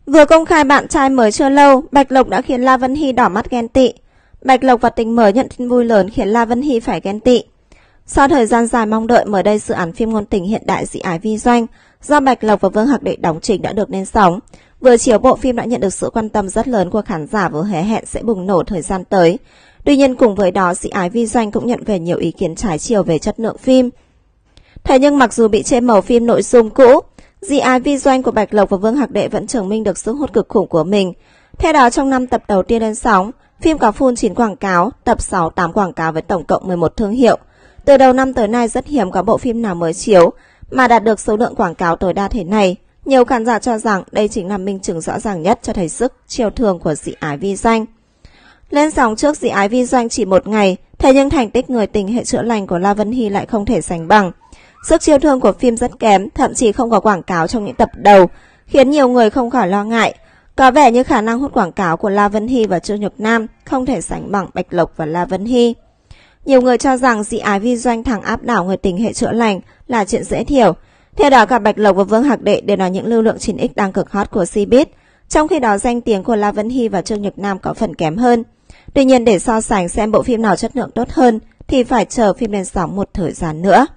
Vừa công khai bạn trai mới chưa lâu, Bạch Lộc đã khiến La Vân Hy đỏ mắt ghen tị. Bạch Lộc và tình mới nhận tin vui lớn khiến La Vân Hy phải ghen tị. Sau thời gian dài mong đợi, mới đây dự án phim ngôn tình hiện đại Dị Ái Vi Doanh do Bạch Lộc và Vương Hạc Đệ đóng chính đã được lên sóng. Vừa chiếu, bộ phim đã nhận được sự quan tâm rất lớn của khán giả và hứa hẹn sẽ bùng nổ thời gian tới. Tuy nhiên cùng với đó, Dị Ái Vi Doanh cũng nhận về nhiều ý kiến trái chiều về chất lượng phim. Thế nhưng mặc dù bị chê màu phim nội dung cũ, Dị Ái Vi Doanh của Bạch Lộc và Vương Hạc Đệ vẫn chứng minh được sức hút cực khủng của mình. Theo đó, trong 5 tập đầu tiên lên sóng, phim có full 9 quảng cáo, tập 6 8 quảng cáo với tổng cộng 11 thương hiệu. Từ đầu năm tới nay rất hiếm có bộ phim nào mới chiếu mà đạt được số lượng quảng cáo tối đa thế này. Nhiều khán giả cho rằng đây chính là minh chứng rõ ràng nhất cho thấy sức chiều thương của Dị Ái Vi Doanh. Lên sóng trước Dị Ái Vi Doanh chỉ một ngày, thế nhưng thành tích người tình hệ chữa lành của La Vân Hy lại không thể sánh bằng. Sức chiều thương của phim rất kém, thậm chí không có quảng cáo trong những tập đầu, khiến nhiều người không khỏi lo ngại. Có vẻ như khả năng hút quảng cáo của La Vân Hy và Trương Nhược Nam không thể sánh bằng Bạch Lộc và La Vân Hy. Nhiều người cho rằng Dị Ái Vi Doanh thẳng áp đảo người tình hệ chữa lành là chuyện dễ hiểu. Theo đó, cả Bạch Lộc và Vương Hạc Đệ đều là những lưu lượng 9X đang cực hot của Cbiz, trong khi đó danh tiếng của La Vân Hy và Trương Nhược Nam có phần kém hơn. Tuy nhiên để so sánh xem bộ phim nào chất lượng tốt hơn thì phải chờ phim lên sóng một thời gian nữa.